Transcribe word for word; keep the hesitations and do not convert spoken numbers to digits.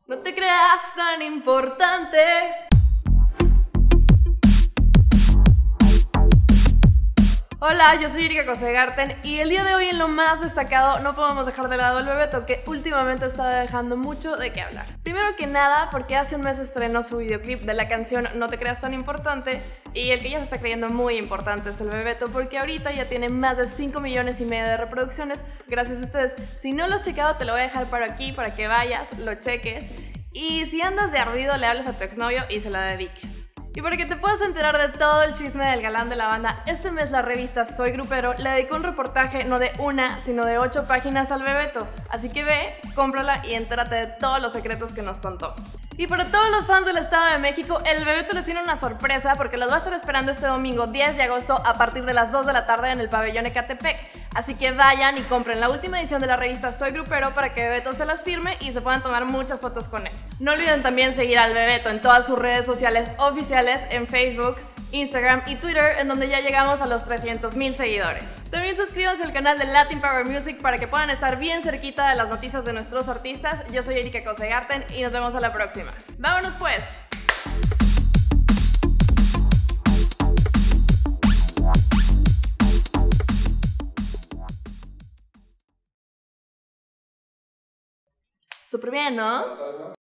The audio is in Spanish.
No te creas tan importante. Hola, yo soy Erika Kosegarten y el día de hoy en lo más destacado no podemos dejar de lado el Bebeto, que últimamente ha estado dejando mucho de qué hablar. Primero que nada porque hace un mes estrenó su videoclip de la canción No te creas tan importante, y el que ya se está creyendo muy importante es el Bebeto, porque ahorita ya tiene más de cinco millones y medio de reproducciones gracias a ustedes. Si no lo has checado te lo voy a dejar por aquí para que vayas, lo cheques, y si andas de ardido le hables a tu exnovio y se la dediques. Y para que te puedas enterar de todo el chisme del galán de la banda, este mes la revista Soy Grupero le dedicó un reportaje no de una, sino de ocho páginas al Bebeto. Así que ve, cómprala y entérate de todos los secretos que nos contó. Y para todos los fans del Estado de México, el Bebeto les tiene una sorpresa porque los va a estar esperando este domingo diez de agosto a partir de las dos de la tarde en el pabellón Ecatepec. Así que vayan y compren la última edición de la revista Soy Grupero para que Bebeto se las firme y se puedan tomar muchas fotos con él. No olviden también seguir al Bebeto en todas sus redes sociales oficiales, en Facebook, Instagram y Twitter, en donde ya llegamos a los trescientos mil seguidores. También suscríbanse al canal de Latin Power Music para que puedan estar bien cerquita de las noticias de nuestros artistas. Yo soy Erika Kosegarten y nos vemos a la próxima. ¡Vámonos pues! Súper bien, ¿no?